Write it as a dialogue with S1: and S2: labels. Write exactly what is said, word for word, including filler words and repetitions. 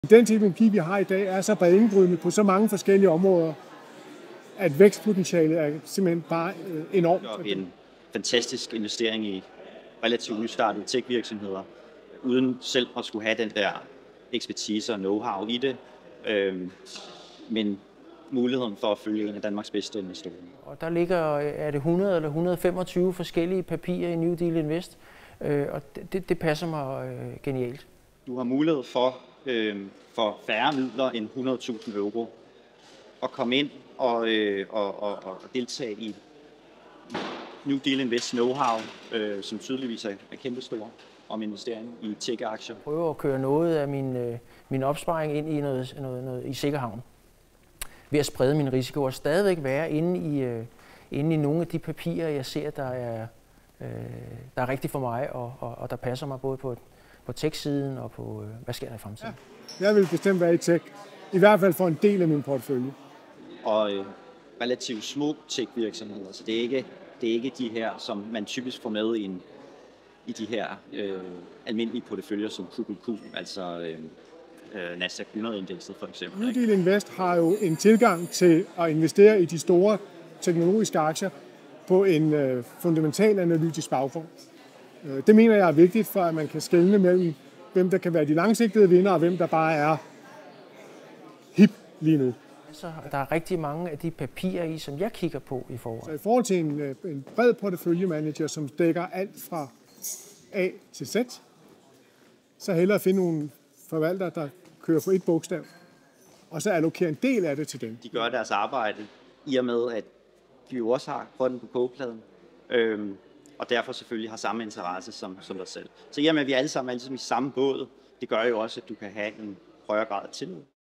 S1: Den teknologi, vi har i dag, er så banebrydende på så mange forskellige områder, at vækstpotentialet er simpelthen bare enormt.
S2: Det er en fantastisk investering i relativt nystartede tech-virksomheder, uden selv at skulle have den der ekspertise og know-how i det, øhm, men muligheden for at følge en af Danmarks bedste investorer.
S3: Og der ligger, er det hundrede eller et hundrede og femogtyve forskellige papirer i New Deal Invest, øh, og det, det passer mig øh, genialt.
S2: Du har mulighed for, øh, for færre midler end hundrede tusind euro at komme ind og, øh, og, og, og deltage i New Deal Invest know-how, øh, som tydeligvis er kæmpestor om investering i tech-aktier.
S3: Jeg prøver at køre noget af min, øh, min opsparing ind i noget, noget, noget i sikker havn. Ved at sprede min risiko og stadigvæk være inde i, øh, inde i nogle af de papirer, jeg ser, der er, øh, der er rigtigt for mig, og, og, og der passer mig både på, på tech-siden og på, øh, hvad sker der i fremtiden.
S1: Ja, jeg vil bestemt være i tech, i hvert fald for en del af min portefølje.
S2: Og øh, relativt små tech-virksomheder, så det er, ikke, det er ikke de her, som man typisk får med i, en, i de her øh, almindelige porteføljer som Q Q Q, altså øh, Nasdaq hundrede-indekset for eksempel.
S1: New Deal Invest har jo en tilgang til at investere i de store teknologiske aktier på en øh, fundamental analytisk baggrund. Øh, det mener jeg er vigtigt, for at man kan skelne mellem, hvem der kan være de langsigtede vinder, og hvem der bare er hip lige nu.
S3: Så der er rigtig mange af de papirer i, som jeg kigger på i forhold.
S1: Så i forhold til en, en bred porteføljemanager, som dækker alt fra A til Z, så hellere finde nogle forvaltere, der kører på et bogstav, og så allokere en del af det til dem.
S2: De gør deres arbejde i og med, at de jo også har hånden på kogepladen, øhm, og derfor selvfølgelig har samme interesse som, som dig selv. Så i og med, at vi alle sammen er ligesom i samme båd, det gør jo også, at du kan have en højere grad af tillid.